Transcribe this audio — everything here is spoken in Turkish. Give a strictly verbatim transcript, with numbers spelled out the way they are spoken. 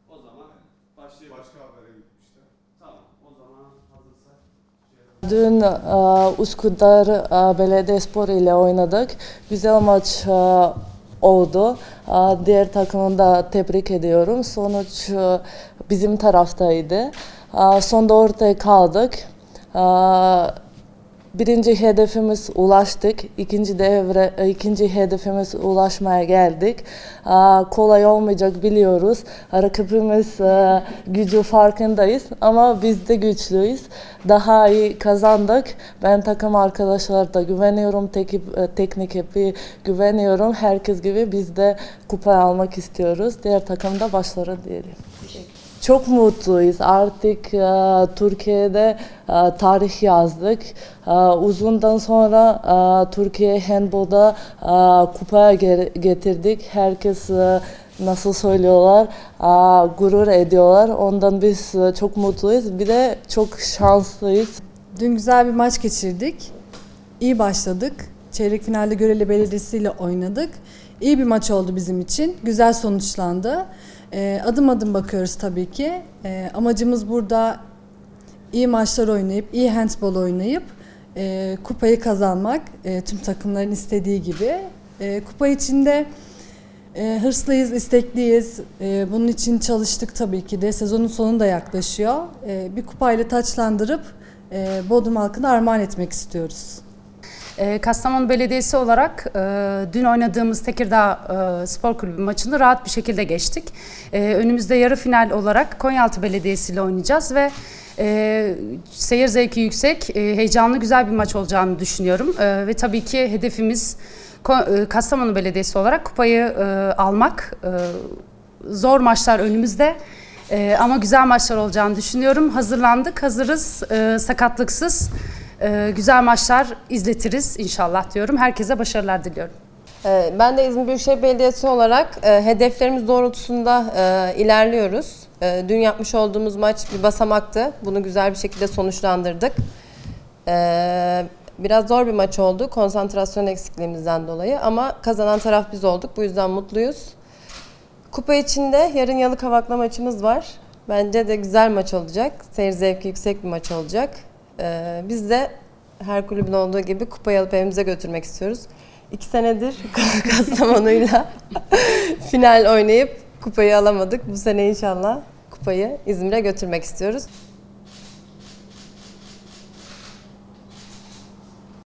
O zaman başlayalım. Başka habere gitmişler. Tamam. O zaman hazırsak. Dün e, Üsküdar e, Belediyespor ile oynadık. Güzel maç e, oldu. E, diğer takımını da tebrik ediyorum. Sonuç e, bizim taraftaydı. E, sonda ortaya kaldık. E, birinci hedefimiz ulaştık. İkinci devre, ikinci hedefimiz ulaşmaya geldik. E, kolay olmayacak biliyoruz. Rakibimiz e, gücü farkındayız ama biz de güçlüyüz. Daha iyi kazandık. Ben takım arkadaşlara da güveniyorum. Tekip, teknik ekibi güveniyorum. Herkes gibi biz de kupa almak istiyoruz. Diğer takımda başarı diyelim. Çok mutluyuz. Artık e, Türkiye'de e, tarih yazdık. E, uzundan sonra e, Türkiye handbolda e, kupaya getirdik. Herkes e, nasıl söylüyorlar, e, gurur ediyorlar. Ondan biz e, çok mutluyuz. Bir de çok şanslıyız. Dün güzel bir maç geçirdik. İyi başladık. Çeyrek finalde Göreli Belediyesi ile oynadık. İyi bir maç oldu bizim için. Güzel sonuçlandı. Ee, adım adım bakıyoruz tabii ki. Ee, amacımız burada iyi maçlar oynayıp, iyi handball oynayıp e, kupayı kazanmak. E, tüm takımların istediği gibi. E, kupa içinde e, hırslıyız, istekliyiz. E, bunun için çalıştık tabii ki de. Sezonun sonu da yaklaşıyor. E, bir kupayla taçlandırıp e, Bodrum halkına armağan etmek istiyoruz. Kastamonu Belediyesi olarak e, dün oynadığımız Tekirdağ e, Spor Kulübü maçını rahat bir şekilde geçtik. E, önümüzde yarı final olarak Konyaaltı Belediyesi ile oynayacağız ve e, seyir zevki yüksek, e, heyecanlı güzel bir maç olacağını düşünüyorum. E, ve tabii ki hedefimiz Kastamonu Belediyesi olarak kupayı e, almak. E, zor maçlar önümüzde. E, ama güzel maçlar olacağını düşünüyorum. Hazırlandık, hazırız, e, sakatlıksız. Ee, güzel maçlar izletiriz inşallah diyorum. Herkese başarılar diliyorum. Ben de İzmir Büyükşehir Belediyesi olarak e, hedeflerimiz doğrultusunda e, ilerliyoruz. E, dün yapmış olduğumuz maç bir basamaktı. Bunu güzel bir şekilde sonuçlandırdık. E, biraz zor bir maç oldu konsantrasyon eksikliğimizden dolayı ama kazanan taraf biz olduk. Bu yüzden mutluyuz. Kupa içinde yarın Yalıkavak'la maçımız var. Bence de güzel maç olacak. Seyir zevki yüksek bir maç olacak. Ee, biz de her kulübün olduğu gibi kupayı alıp evimize götürmek istiyoruz. İki senedir Kastamonu'yla final oynayıp kupayı alamadık. Bu sene inşallah kupayı İzmir'e götürmek istiyoruz.